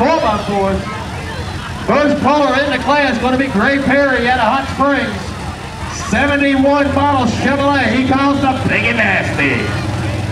4x4s. First puller in the class is going to be Gray Perry out of Hot Springs. 71 model Chevrolet. He calls the Big and Nasty.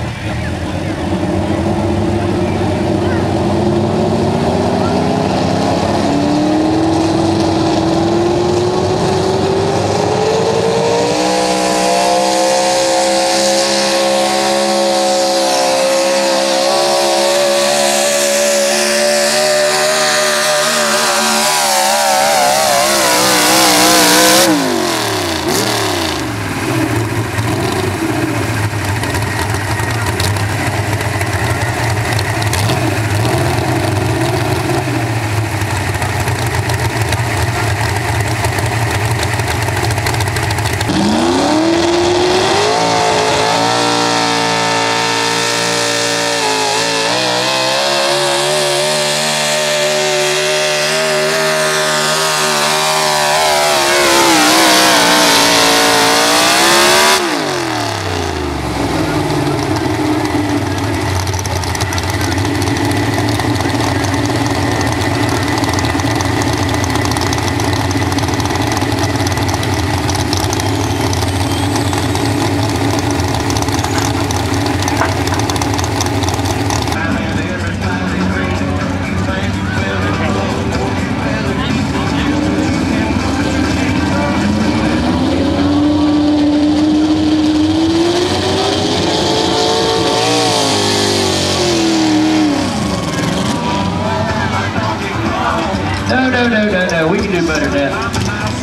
No, we can do better than that.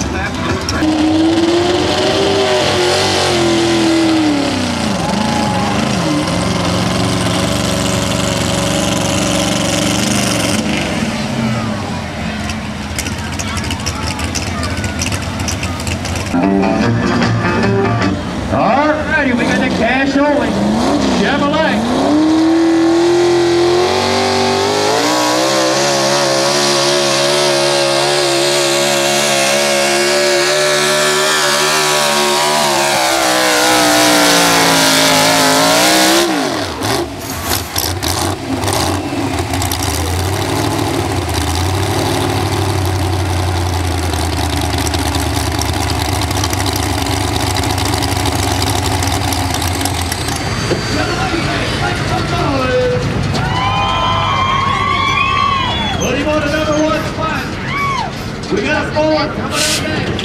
All righty, we got the cash only Chevrolet. What do you want a number one spot? We got 4 coming up next.